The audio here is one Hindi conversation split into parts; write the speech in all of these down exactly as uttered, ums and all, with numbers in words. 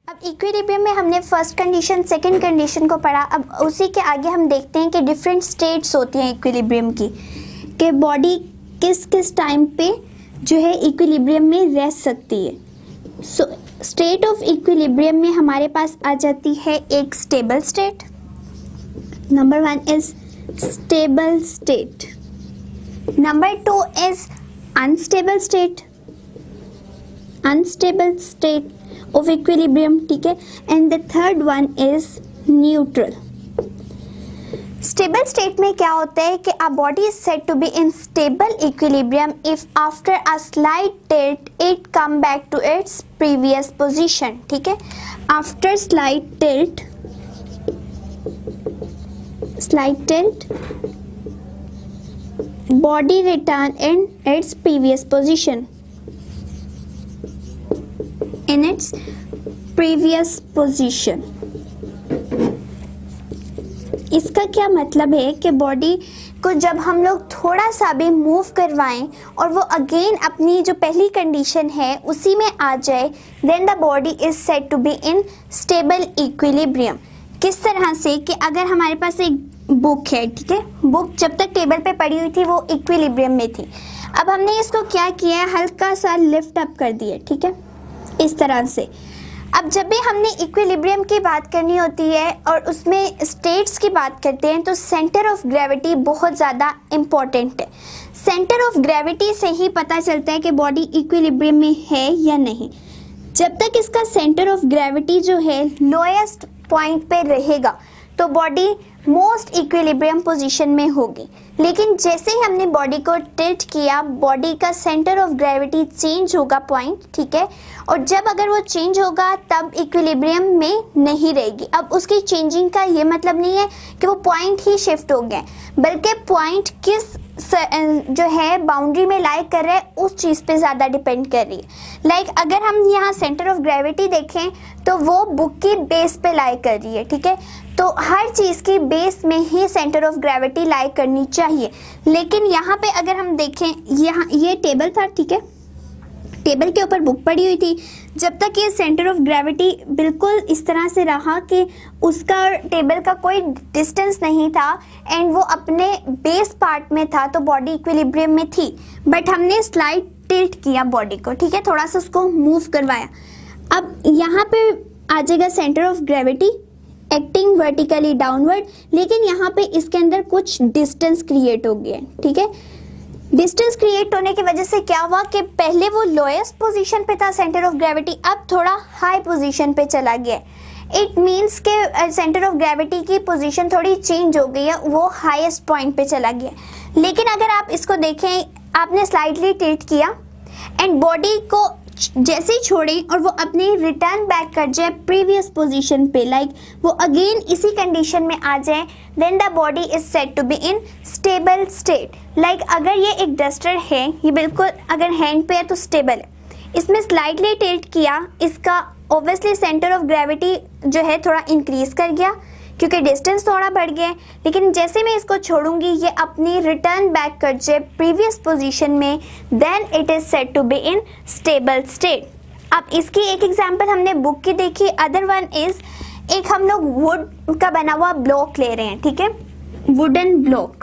अब इक्विलिब्रियम में हमने फर्स्ट कंडीशन सेकंड कंडीशन को पढ़ा। अब उसी के आगे हम देखते हैं कि डिफरेंट स्टेट्स होती हैं इक्विलिब्रियम की, कि बॉडी किस किस टाइम पे जो है इक्विलिब्रियम में रह सकती है। सो स्टेट ऑफ इक्विलिब्रियम में हमारे पास आ जाती है एक stable state. Number one is stable state, number two is unstable state, unstable state of equilibrium, ठीक है, and the third one is neutral. Stable state में क्या होता है कि a body is said to be in stable equilibrium if after a slight tilt it come back to its previous position, ठीक है, after slight tilt, slight tilt body return in its previous position, in its previous position. इसका क्या मतलब है कि बॉडी को जब हम लोग थोड़ा सा भी मूव करवाएं और वो अगेन अपनी जो पहली कंडीशन है उसी में आ जाए, then the body is said to be in stable equilibrium. किस तरह से कि अगर हमारे पास एक बुक है, ठीक है, बुक जब तक टेबल पे पड़ी हुई थी वो इक्विलिब्रियम में थी। अब हमने इसको क्या किया है, हल्का सा लिफ्ट अप कर दिया, ठीक है, इस तरह से। अब जब भी हमने इक्विलिब्रियम की बात करनी होती है और उसमें स्टेट्स की बात करते हैं तो सेंटर ऑफ ग्रेविटी बहुत ज़्यादा इम्पॉर्टेंट है। सेंटर ऑफ ग्रेविटी से ही पता चलता है कि बॉडी इक्विलिब्रियम में है या नहीं। जब तक इसका सेंटर ऑफ ग्रेविटी जो है लोएस्ट पॉइंट पे रहेगा तो बॉडी मोस्ट इक्विलिब्रियम पोजीशन में होगी, लेकिन जैसे ही हमने बॉडी को टिल्ट किया बॉडी का सेंटर ऑफ ग्रेविटी चेंज होगा पॉइंट, ठीक है, और जब अगर वो चेंज होगा तब इक्विलिब्रियम में नहीं रहेगी। अब उसकी चेंजिंग का ये मतलब नहीं है कि वो पॉइंट ही शिफ्ट हो गए, बल्कि पॉइंट किस जो है बाउंड्री में लाई कर रहा है उस चीज़ पे ज़्यादा डिपेंड कर रही है। लाइक like, अगर हम यहाँ सेंटर ऑफ ग्रेविटी देखें तो वो बुक की बेस पे लाई कर रही है, ठीक है, तो हर चीज़ की बेस में ही सेंटर ऑफ ग्रेविटी लाई करनी चाहिए। लेकिन यहाँ पे अगर हम देखें, यहाँ ये टेबल था, ठीक है, टेबल के ऊपर बुक पड़ी हुई थी, जब तक ये सेंटर ऑफ ग्रेविटी बिल्कुल इस तरह से रहा कि उसका और टेबल का कोई डिस्टेंस नहीं था एंड वो अपने बेस पार्ट में था तो बॉडी इक्विलिब्रियम में थी। बट हमने स्लाइड टिल्ट किया बॉडी को, ठीक है, थोड़ा सा उसको मूव करवाया। अब यहाँ पे आ जाएगा centre of gravity acting vertically downward, लेकिन यहाँ पे इसके अंदर कुछ डिस्टेंस क्रिएट हो गया, ठीक है। डिस्टेंस क्रिएट होने की वजह से क्या हुआ कि पहले वो लोएस्ट पोजीशन पे था सेंटर ऑफ ग्रेविटी, अब थोड़ा हाई पोजीशन पे चला गया। इट मीन्स के सेंटर ऑफ ग्रेविटी की पोजीशन थोड़ी चेंज हो गई है, वो हाईएस्ट पॉइंट पे चला गया। लेकिन अगर आप इसको देखें, आपने स्लाइटली टिल्ट किया एंड बॉडी को जैसे ही छोड़ें और वो अपने रिटर्न बैक कर जाए प्रीवियस पोजीशन पे, लाइक वो अगेन इसी कंडीशन में आ जाए, then the body is said to be in stable state. Like अगर ये एक डस्टर है, ये बिल्कुल अगर हैंड पे है तो स्टेबल है, इसमें स्लाइटली टिल्ट किया, इसका ऑब्वियसली सेंटर ऑफ ग्रेविटी जो है थोड़ा इंक्रीज कर गया क्योंकि डिस्टेंस थोड़ा बढ़ गया, लेकिन जैसे मैं इसको छोड़ूंगी ये अपनी रिटर्न बैक कर जाए प्रीवियस पोजीशन में, then it is said to be in stable state. अब इसकी एक एग्जांपल हमने बुक की देखी, अदर वन इज एक हम लोग वुड का बना हुआ ब्लॉक ले रहे हैं, ठीक है, वुडन ब्लॉक।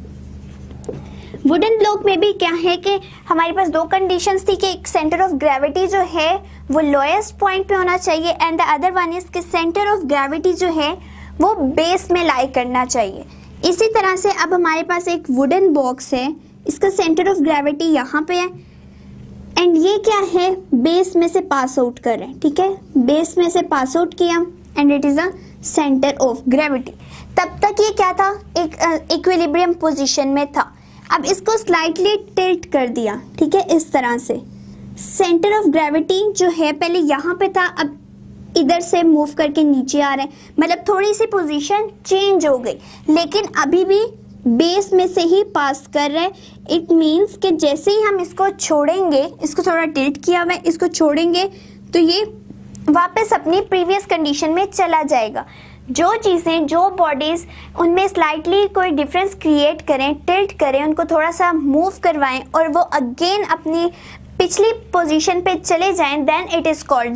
वुडन ब्लॉक में भी क्या है कि हमारे पास दो कंडीशंस थी कि एक सेंटर ऑफ ग्रेविटी जो है वो लोएस्ट पॉइंट पे होना चाहिए and the other one is कि सेंटर ऑफ ग्रेविटी जो है वो बेस में लाई करना चाहिए। इसी तरह से अब हमारे पास एक वुडन बॉक्स है, इसका सेंटर ऑफ ग्रेविटी यहाँ पे है एंड ये क्या है, बेस में से पास आउट कर रहे हैं, ठीक है, बेस में से पास आउट किया and it is a centre of gravity. तब तक ये क्या था, एक इक्विलिब्रियम uh, पोजीशन में था। अब इसको स्लाइटली टिल्ट कर दिया, ठीक है, इस तरह से सेंटर ऑफ ग्रेविटी जो है पहले यहाँ पे था, अब इधर से मूव करके नीचे आ रहे हैं, मतलब थोड़ी सी पोजीशन चेंज हो गई, लेकिन अभी भी बेस में से ही पास कर रहे हैं। इट मीन्स कि जैसे ही हम इसको छोड़ेंगे, इसको थोड़ा टिल्ट किया हुआ है, इसको छोड़ेंगे तो ये वापस अपनी प्रीवियस कंडीशन में चला जाएगा। जो चीज़ें, जो बॉडीज़ उनमें स्लाइटली कोई डिफरेंस क्रिएट करें, टिल्ट करें, उनको थोड़ा सा मूव करवाएं और वो अगेन अपनी पिछली पोजीशन पे चले जाएं, then it is called the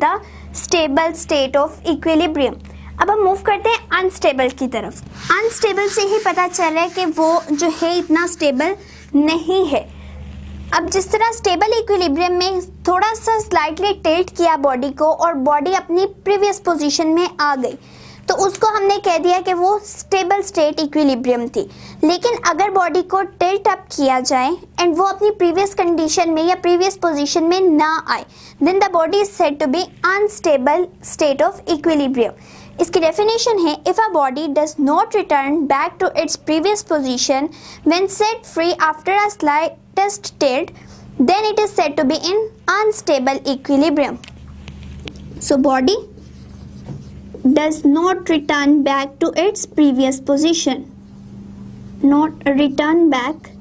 stable state of equilibrium. अब हम मूव करते हैं अनस्टेबल की तरफ। अनस्टेबल से ही पता चल रहा है कि वो जो है इतना स्टेबल नहीं है। अब जिस तरह स्टेबल इक्विलिब्रियम में थोड़ा सा स्लाइटली टिल्ट किया बॉडी को और बॉडी अपनी प्रीवियस पोजीशन में आ गई, तो उसको हमने कह दिया कि वो स्टेबल स्टेट इक्विलिब्रियम थी। लेकिन अगर बॉडी को टिल्ट अप किया जाए एंड वो अपनी प्रीवियस कंडीशन में या प्रीवियस पोजीशन में ना आए, then the body is said to be unstable state of equilibrium. इसकी डेफिनेशन है, if a body does not return back to its previous position when set free after a slightest tilt, then it is said to be in unstable equilibrium. So body does not return back to its previous position, not return back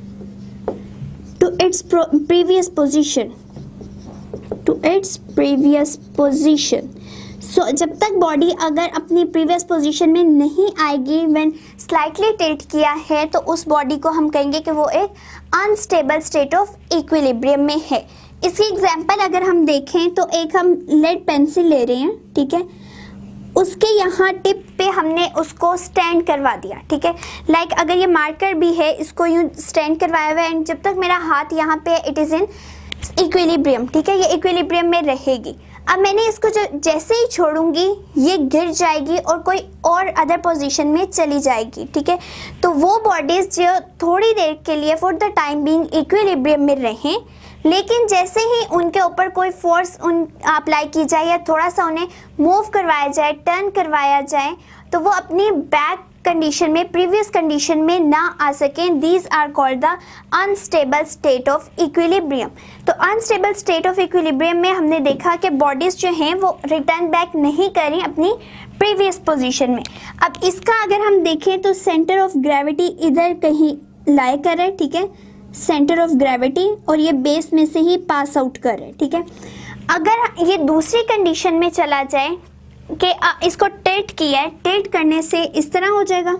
to its pro- previous position, to its previous position. So जब तक बॉडी अगर अपनी प्रीवियस पोजीशन में नहीं आएगी व्हेन स्लाइटली टिल्ट किया है, तो उस बॉडी को हम कहेंगे कि वो एक अनस्टेबल स्टेट ऑफ इक्विलिब्रियम में है। इसकी एग्जांपल अगर हम देखें तो एक हम लेड पेंसिल ले रहे हैं, ठीक है, उसके यहाँ टिप पे हमने उसको स्टैंड करवा दिया, ठीक है। लाइक like अगर ये मार्कर भी है, इसको यूँ स्टैंड करवाया हुआ है एंड जब तक मेरा हाथ यहाँ पे इट इज़ इन इक्विलिब्रियम, ठीक है, ये इक्विलिब्रियम में रहेगी। अब मैंने इसको जो जैसे ही छोड़ूंगी ये गिर जाएगी और कोई और अदर पोजीशन में चली जाएगी, ठीक है। तो वो बॉडीज जो थोड़ी देर के लिए for the time being equilibrium में रहें, लेकिन जैसे ही उनके ऊपर कोई फोर्स उन अप्लाई की जाए या थोड़ा सा उन्हें मूव करवाया जाए, टर्न करवाया जाए, तो वो अपनी बैक कंडीशन में, प्रीवियस कंडीशन में ना आ सकें। These are called the unstable state of equilibrium. तो अनस्टेबल स्टेट ऑफ इक्विलिब्रियम में हमने देखा कि बॉडीज जो हैं वो रिटर्न बैक नहीं करें अपनी प्रीवियस पोजीशन में। अब इसका अगर हम देखें तो सेंटर ऑफ ग्रेविटी इधर कहीं लाई कर रहा है, ठीक है, सेंटर ऑफ ग्रेविटी, और ये बेस में से ही पास आउट कर रहे हैं, ठीक है। अगर ये दूसरी कंडीशन में चला जाए कि इसको टिल्ट किया है, टिल्ट करने से इस तरह हो जाएगा,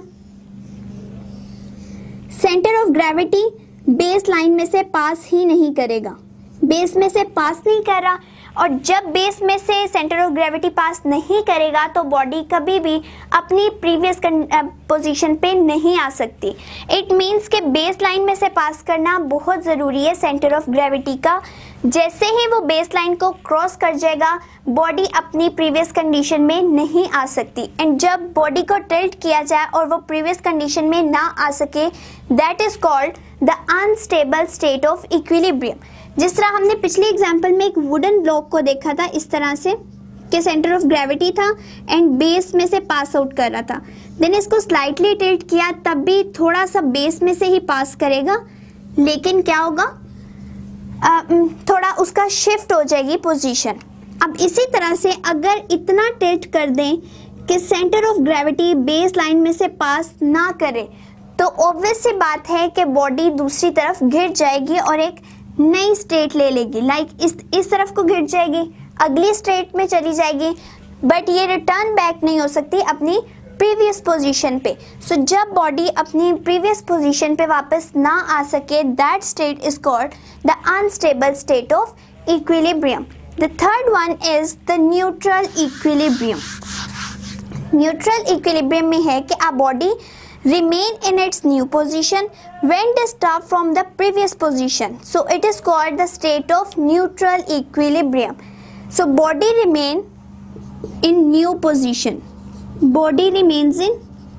centre of gravity base line में से पास ही नहीं करेगा, बेस में से पास नहीं कर रहा, और जब बेस में से सेंटर ऑफ ग्रेविटी पास नहीं करेगा तो बॉडी कभी भी अपनी प्रीवियस पोजीशन पे नहीं आ सकती। इट मीन्स कि बेस लाइन में से पास करना बहुत ज़रूरी है सेंटर ऑफ ग्रेविटी का। जैसे ही वो बेस लाइन को क्रॉस कर जाएगा, बॉडी अपनी प्रीवियस कंडीशन में नहीं आ सकती, एंड जब बॉडी को टिल्ट किया जाए और वो प्रीवियस कंडीशन में ना आ सके, that is called the unstable state of equilibrium. जिस तरह हमने पिछली एग्जांपल में एक वुडन ब्लॉक को देखा था इस तरह से कि सेंटर ऑफ ग्रेविटी था एंड बेस में से पास आउट कर रहा था, देन इसको स्लाइटली टिल्ट किया तब भी थोड़ा सा बेस में से ही पास करेगा, लेकिन क्या होगा, आ, थोड़ा उसका शिफ्ट हो जाएगी पोजीशन। अब इसी तरह से अगर इतना टिल्ट कर दें कि centre of gravity base line में से पास ना करे, तो ऑब्वियस सी बात है कि बॉडी दूसरी तरफ गिर जाएगी और एक नई स्टेट ले लेगी। लाइक इस इस तरफ को गिर जाएगी, अगली स्टेट में चली जाएगी, बट ये रिटर्न बैक नहीं हो सकती अपनी प्रीवियस पोजीशन पे। सो so, जब बॉडी अपनी प्रीवियस पोजीशन पे वापस ना आ सके, that state is called the unstable state of equilibrium. The third one is the neutral equilibrium. Neutral equilibrium में है कि a body remain in its new position when disturbed from the previous position, so it is called the state of neutral equilibrium. So body remain in new position, body remains in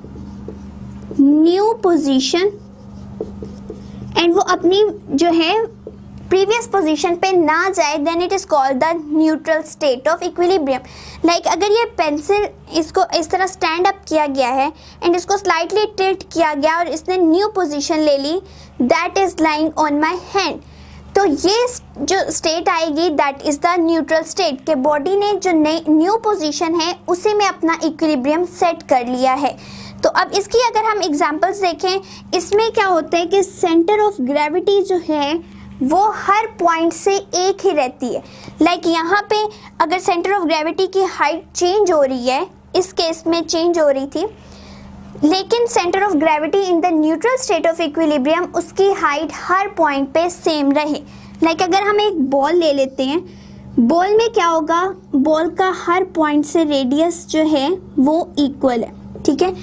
new position and वो अपनी जो है प्रीवियस पोजीशन पे ना जाए, then it is called the neutral state of equilibrium. Like अगर ये पेंसिल इसको इस तरह स्टैंड अप किया गया है एंड इसको स्लाइटली टिल्ट किया गया और इसने न्यू पोजीशन ले ली, that is lying on my hand, तो ये जो स्टेट आएगी that is the neutral state के बॉडी ने जो नई न्यू पोजीशन है उसी में अपना इक्विलिब्रियम सेट कर लिया है। तो अब इसकी अगर हम एग्जांपल्स देखें, इसमें क्या होता है कि सेंटर ऑफ ग्रेविटी जो है वो हर पॉइंट से एक ही रहती है। लाइक like यहाँ पे अगर सेंटर ऑफ ग्रेविटी की हाइट चेंज हो रही है, इस केस में चेंज हो रही थी, लेकिन centre of gravity in the neutral state of equilibrium उसकी हाइट हर पॉइंट पे सेम रहे। लाइक like अगर हम एक बॉल ले लेते हैं, बॉल में क्या होगा, बॉल का हर पॉइंट से रेडियस जो है वो इक्वल है, ठीक है,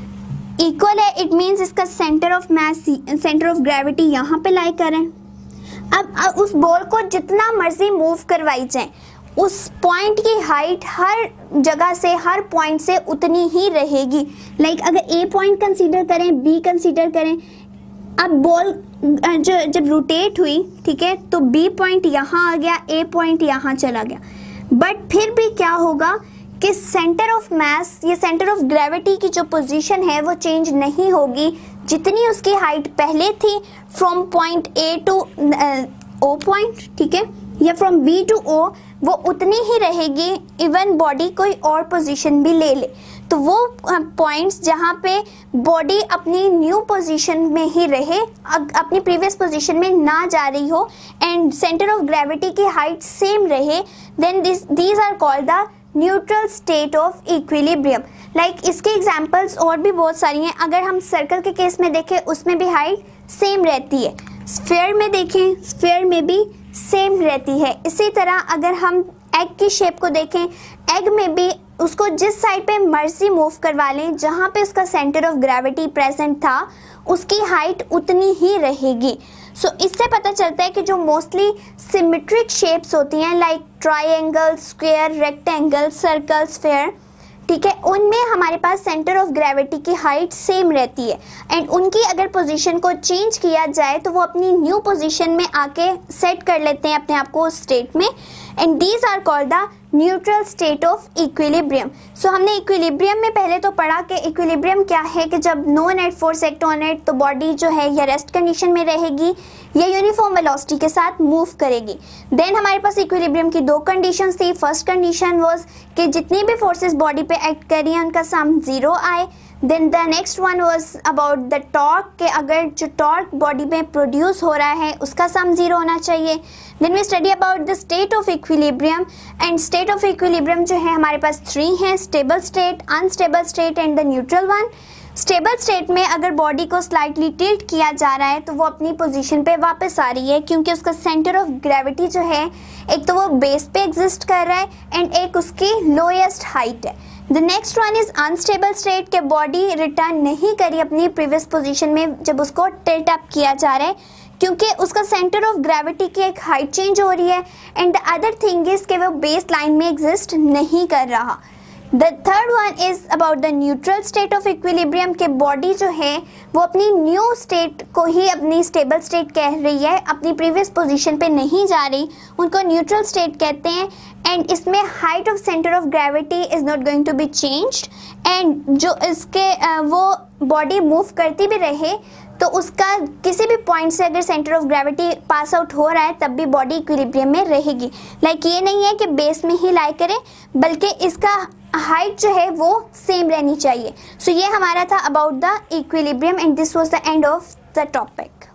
इक्वल है। इट मीन्स इसका centre of mass, centre of gravity यहाँ पे लाई करें। अब, अब उस बॉल को जितना मर्जी मूव करवाई जाए, उस पॉइंट की हाइट हर जगह से, हर पॉइंट से उतनी ही रहेगी। लाइक like, अगर ए पॉइंट कंसीडर करें, बी कंसीडर करें, अब बॉल जो जब रोटेट हुई, ठीक है, तो बी पॉइंट यहाँ आ गया, ए पॉइंट यहाँ चला गया, बट फिर भी क्या होगा कि सेंटर ऑफ मास, ये सेंटर ऑफ ग्रेविटी की जो पोजीशन है वो चेंज नहीं होगी। जितनी उसकी हाइट पहले थी from point A to O point, ठीक है, या फ्रॉम बी टू ओ, वो उतनी ही रहेगी। इवन बॉडी कोई और पोजीशन भी ले ले तो वो पॉइंट्स जहाँ पे बॉडी अपनी न्यू पोजीशन में ही रहे, अपनी प्रीवियस पोजीशन में ना जा रही हो, एंड सेंटर ऑफ ग्रेविटी की हाइट सेम रहे, then this these are called the neutral state of equilibrium. Like इसके एग्जांपल्स और भी बहुत सारी हैं। अगर हम सर्कल के केस में देखें, उसमें भी हाइट सेम रहती है। स्फीयर में देखें, स्फीयर में भी सेम रहती है। इसी तरह अगर हम एग की शेप को देखें, एग में भी उसको जिस साइड पे मर्जी मूव करवा लें, जहाँ पे उसका सेंटर ऑफ ग्रेविटी प्रेजेंट था, उसकी हाइट उतनी ही रहेगी। सो so, इससे पता चलता है कि जो मोस्टली सिमेट्रिक शेप्स होती हैं, like triangle, square, rectangle, circle, sphere, ठीक है, उनमें हमारे पास सेंटर ऑफ ग्रेविटी की हाइट सेम रहती है, एंड उनकी अगर पोजीशन को चेंज किया जाए तो वो अपनी न्यू पोजीशन में आके सेट कर लेते हैं अपने आप को उस स्टेट में, and these are called the neutral state of equilibrium. So हमने इक्विलिब्रियम में पहले तो पढ़ा कि इक्विलिब्रियम क्या है, कि जब no net force act on it तो बॉडी जो है या रेस्ट कंडीशन में रहेगी या यूनिफॉर्म वेलोसिटी के साथ मूव करेगी। देन हमारे पास इक्विलिब्रियम की दो कंडीशंस थी। फर्स्ट कंडीशन वाज कि जितनी भी फोर्सेस बॉडी पे एक्ट कर रही हैं उनका सम जीरो आए। Then the next one was about the torque, के अगर जो टॉर्क बॉडी में प्रोड्यूस हो रहा है उसका सम जीरो होना चाहिए। Then we study about the state of equilibrium, and state of equilibrium जो है हमारे पास थ्री हैं, stable state, unstable state and the neutral one. Stable state में अगर बॉडी को स्लाइटली टिल्ट किया जा रहा है तो वो अपनी पोजीशन पे वापस आ रही है, क्योंकि उसका सेंटर ऑफ ग्रेविटी जो है एक तो वो बेस पे एग्जिस्ट कर रहा है एंड एक उसकी लोएस्ट हाइट है। The next one is unstable state, के बॉडी रिटर्न नहीं करी अपनी प्रीवियस पोजीशन में जब उसको टिल्ट अप किया जा रहा है, क्योंकि उसका सेंटर ऑफ ग्रेविटी की एक हाइट चेंज हो रही है, and the other thing is कि वो बेस लाइन में एग्जिस्ट नहीं कर रहा। The third one is about the neutral state of equilibrium, के बॉडी जो है वो अपनी न्यू स्टेट को ही अपनी स्टेबल स्टेट कह रही है, अपनी प्रीवियस पोजीशन पे नहीं जा रही, उनको न्यूट्रल स्टेट कहते हैं। एंड इसमें height of centre of gravity is not going to be changed, and जो इसके वो बॉडी मूव करती भी रहे तो उसका किसी भी पॉइंट से अगर centre of gravity pass out हो रहा है तब भी बॉडी इक्विलिब्रियम में रहेगी। लाइक like ये नहीं है कि बेस में ही लाई करे, बल्कि इसका हाइट जो है वो सेम रहनी चाहिए। सो so ये हमारा था about the equilibrium, and this was the end of the topic.